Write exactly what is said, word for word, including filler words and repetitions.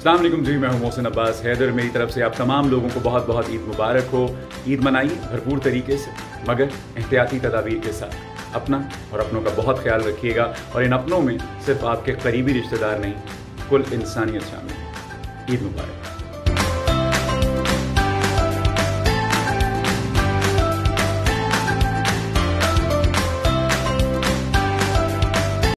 अस्सलाम वालेकुम जी, मैं हूं मोहसिन अब्बास हैदर। मेरी तरफ से आप तमाम लोगों को बहुत बहुत ईद मुबारक हो। ईद मनाइए भरपूर तरीके से, मगर एहतियाती तदाबीर के साथ। अपना और अपनों का बहुत ख्याल रखिएगा, और इन अपनों में सिर्फ आपके करीबी रिश्तेदार नहीं, कुल इंसानियत शामिल है। ईद मुबारक।